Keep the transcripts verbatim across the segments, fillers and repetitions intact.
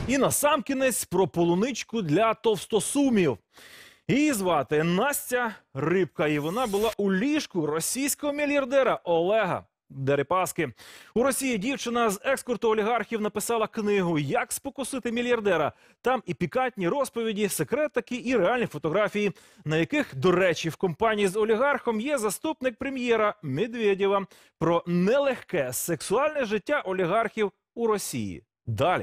І насамкінець про полуничку для товстосумів. Її звати Настя Рибка, і вона була у ліжку російського мільярдера Олега Дерипаски. У Росії дівчина з екскорту олігархів написала книгу «Як спокусити мільярдера». Там і пікантні розповіді, секретики і реальні фотографії, на яких, до речі, в компанії з олігархом є заступник прем'єра Медведєва. Про нелегке сексуальне життя олігархів у Росії. Далі.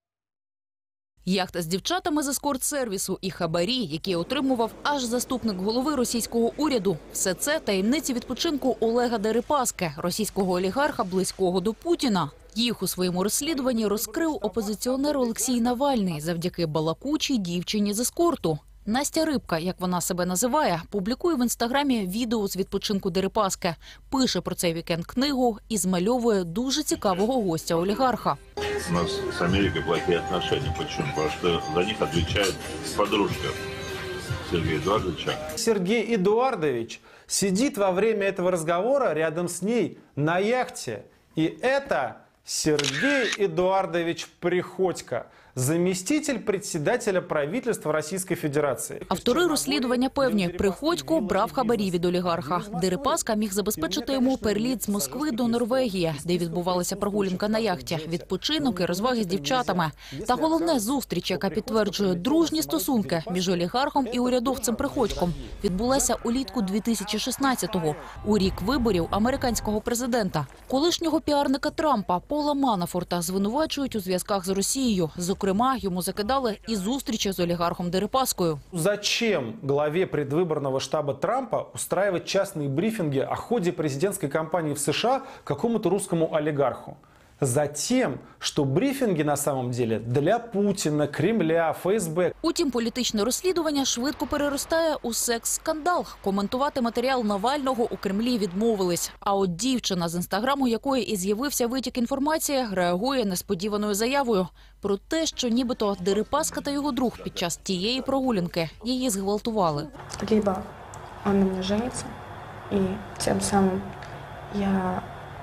Яхта з дівчатами з ескорт-сервісу і хабарі, які отримував аж заступник голови російського уряду. Все це таємниці відпочинку Олега Дерипаски, російського олігарха, близького до Путіна. Їх у своєму розслідуванні розкрив опозиціонер Олексій Навальний завдяки балакучій дівчині з ескорту. Настя Рибка, як вона себе називає, публікує в інстаграмі відео з відпочинку Дерипаски, пише про цей вікенд книгу і змальовує дуже цікавого гостя олігарха. У нас с Америкой плохие отношения. Почему? Потому что за них отвечает подружка Сергея Эдуардовича. Сергей Эдуардович сидит во время этого разговора рядом с ней на яхте. И это Сергей Эдуардович Приходько, заместитель председателя правительства Российской Федерации. Автори розслідування певні, Приходько брав хабарі від олігарха. Дерипаска міг забезпечити йому переліт з Москви до Норвегії, де відбувалася прогулянка на яхті, відпочинок і розваги з дівчатами. Та головне – зустріч, яка підтверджує дружні стосунки між олігархом і урядовцем Приходьком, відбулася улітку дві тисячі шістнадцятого, у рік виборів американського президента. Колишнього піарника Трампа Пола Манафорта звинувачують у зв'язках з Росією. Зокрема, йому закидали і зустрічі з олігархом Дерипаскою. Зачем главе предвыборного штаба Трампа устраивать частные брифинги о ходе президентской кампании в США какому-то русскому олигарху? Затем, что брифинги на самом деле для Путина, Кремля, ФСБ. Утім, політичне розслідування швидко переростає у секс-скандал. Коментувати матеріал Навального у Кремлі відмовились. А от дівчина, з інстаграму якої і з'явився витік інформації, реагує несподіваною заявою про те, що нібито Дерипаска та його друг під час тієї прогулянки її зґвалтували. Либо он на мене жениться, і тим самим я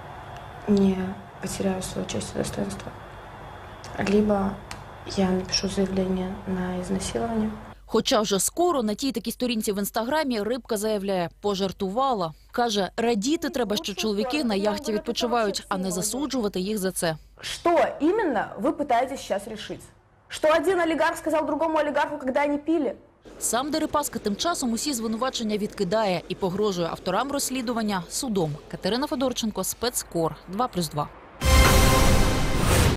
не потеряю свою честь и достоинство, либо я напишу заявление на изнасилование. Хоча вже скоро на тій такій сторінці в інстаграмі Рибка заявляє, пожартувала. Каже, радіти треба, що чоловіки на яхті відпочивають, а не засуджувати їх за це. Что именно вы пытаетесь сейчас решить? Что один олигарх сказал другому олигарху, когда они пили? Сам Дерипаска тим часом усі звинувачення відкидає і погрожує авторам розслідування судом. Катерина Федорченко, спецкор, два плюс два.